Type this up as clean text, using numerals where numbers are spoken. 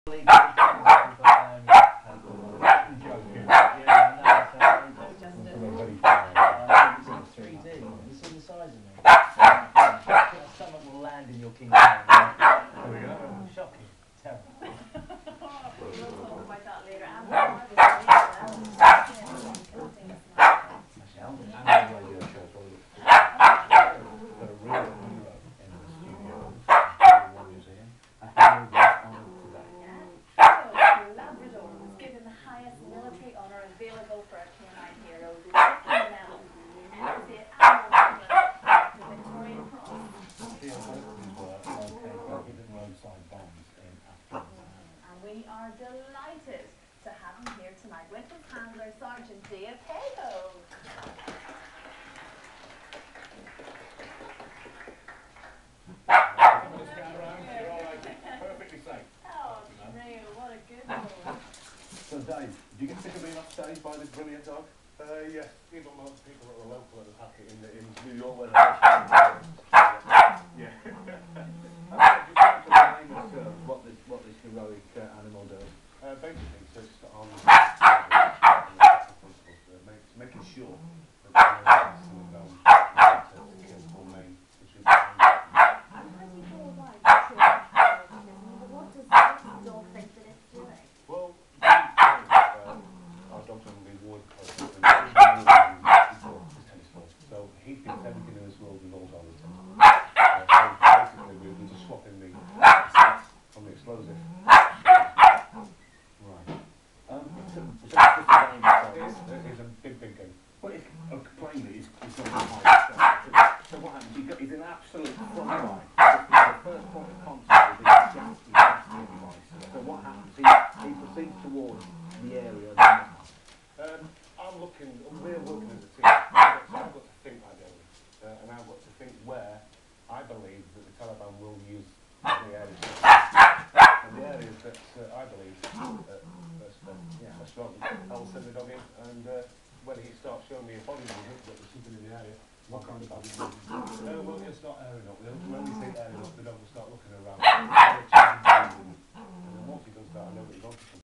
We are delighted to have him here tonight with his handler, Sergeant Dave Hago. Perfectly safe. Oh, Neil, what a good one. So Dave, do you get sick of being off stage by this brilliant dog? Yeah, even most people that are local at the packet in New York where yeah. Just remind us what this heroic animal does. Basically, it's just on making sure that well, our dog's on the reward process. So he thinks everything in this world involves all the time. So basically, we're just swapping the on the explosive. Right. It's a big game. Well, plainly, it's on the high. So what happens? He's an absolute front line. The first point of contact is exactly the device. So what happens? He proceeds towards the area. I'm looking, we're working as a team, so I've got to think ideally, and I've got to think where I believe that the Taliban will use the areas. And the areas that I believe are strong, I'll send the dog in, and when he starts showing me a body movement, that there's something in the area. What kind of body Well, he'll start airing up. When we say airing up, the dog will start looking around. And then once he does that, I know that he's on to something.